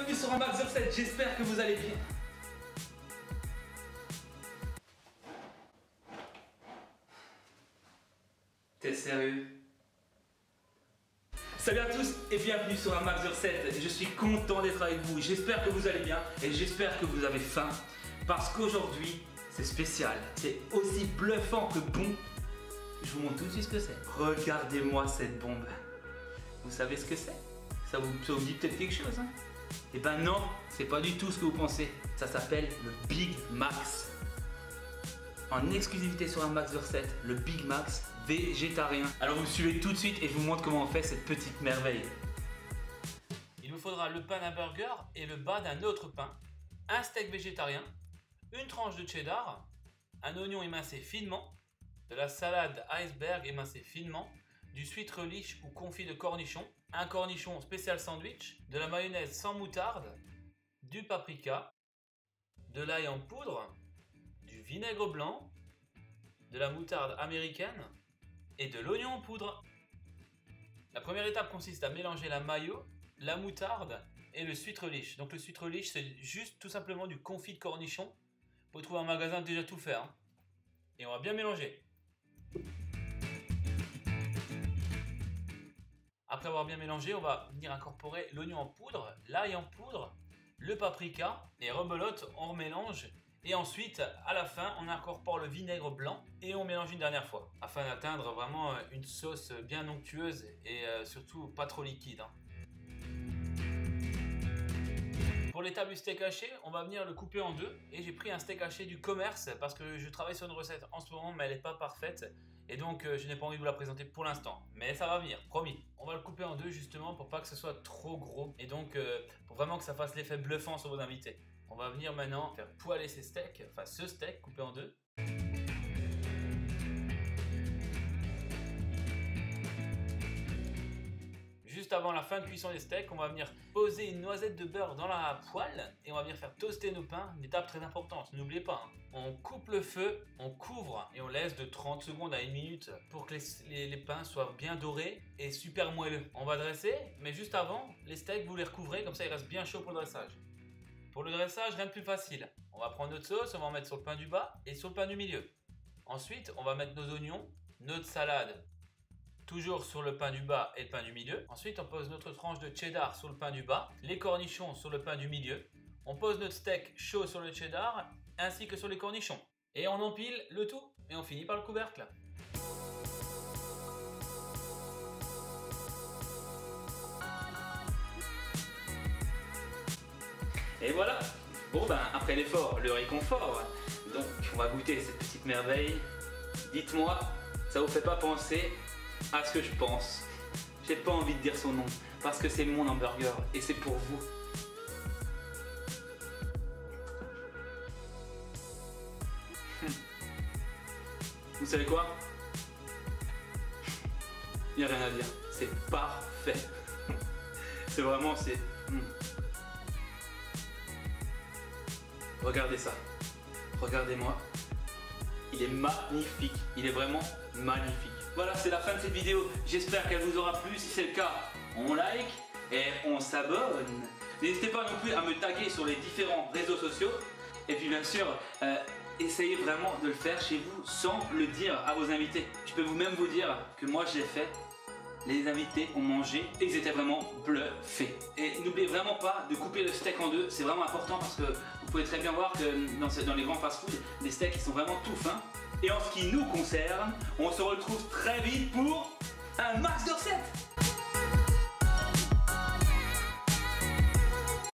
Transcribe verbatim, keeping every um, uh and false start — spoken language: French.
bienvenue sur un Max de recettes, j'espère que vous allez bien. T'es sérieux? Salut à tous et bienvenue sur un Max de recettes. Je suis content d'être avec vous, j'espère que vous allez bien et j'espère que vous avez faim. Parce qu'aujourd'hui, c'est spécial, c'est aussi bluffant que bon. Je vous montre tout de suite ce que c'est. Regardez-moi cette bombe. Vous savez ce que c'est? Ça vous, ça vous dit peut-être quelque chose, hein? Eh ben non, c'est pas du tout ce que vous pensez. Ça s'appelle le Big Max. En exclusivité sur un Max de recettes, le Big Max végétarien. Alors vous me suivez tout de suite et je vous montre comment on fait cette petite merveille. Il vous faudra le pain d'un burger et le bas d'un autre pain, un steak végétarien, une tranche de cheddar, un oignon émincé finement, de la salade iceberg émincée finement, du sweet relish ou confit de cornichon, un cornichon spécial sandwich, de la mayonnaise sans moutarde, du paprika, de l'ail en poudre, du vinaigre blanc, de la moutarde américaine et de l'oignon en poudre. La première étape consiste à mélanger la mayo, la moutarde et le sweet relish. Donc le sweet relish, c'est juste tout simplement du confit de cornichon. Vous pouvez trouver en magasin déjà tout fait, hein. Et on va bien mélanger. Après avoir bien mélangé, on va venir incorporer l'oignon en poudre, l'ail en poudre, le paprika et rebelote, on remélange. Et ensuite, à la fin, on incorpore le vinaigre blanc et on mélange une dernière fois afin d'atteindre vraiment une sauce bien onctueuse et surtout pas trop liquide, hein. Pour l'étape du steak haché, on va venir le couper en deux et j'ai pris un steak haché du commerce parce que je travaille sur une recette en ce moment mais elle n'est pas parfaite et donc je n'ai pas envie de vous la présenter pour l'instant, mais ça va venir, promis. On va le couper en deux justement pour pas que ce soit trop gros et donc pour vraiment que ça fasse l'effet bluffant sur vos invités. On va venir maintenant faire poêler ces steaks, enfin ce steak coupé en deux. Juste avant la fin de cuisson des steaks, on va venir poser une noisette de beurre dans la poêle et on va venir faire toaster nos pains. Une étape très importante, n'oubliez pas, hein. On coupe le feu, on couvre et on laisse de trente secondes à une minute pour que les, les, les pains soient bien dorés et super moelleux. On va dresser, mais juste avant, les steaks, vous les recouvrez, comme ça ils restent bien chauds pour le dressage. Pour le dressage, rien de plus facile. On va prendre notre sauce, on va en mettre sur le pain du bas et sur le pain du milieu. Ensuite, on va mettre nos oignons, notre salade, toujours sur le pain du bas et le pain du milieu. Ensuite, on pose notre tranche de cheddar sur le pain du bas, les cornichons sur le pain du milieu. On pose notre steak chaud sur le cheddar ainsi que sur les cornichons. Et on empile le tout et on finit par le couvercle. Et voilà. Bon ben, après l'effort, le réconfort. Donc, on va goûter cette petite merveille. Dites-moi, ça vous fait pas penser à ce que je pense? J'ai pas envie de dire son nom parce que c'est mon hamburger et c'est pour vous. Vous savez quoi? Il n'y a rien à dire, c'est parfait. C'est vraiment, c'est... Regardez ça, regardez-moi, il est magnifique, il est vraiment magnifique. Voilà, c'est la fin de cette vidéo, j'espère qu'elle vous aura plu. Si c'est le cas, on like et on s'abonne. N'hésitez pas non plus à me taguer sur les différents réseaux sociaux. Et puis bien sûr, euh, essayez vraiment de le faire chez vous sans le dire à vos invités. Je peux vous même vous dire que moi je l'ai fait. Les invités ont mangé et ils étaient vraiment bluffés. Et n'oubliez vraiment pas de couper le steak en deux, c'est vraiment important parce que vous pouvez très bien voir que dans, dans les grands fast-food, les steaks ils sont vraiment tout fins. Et en ce qui nous concerne, on se retrouve très vite pour un Max de recettes.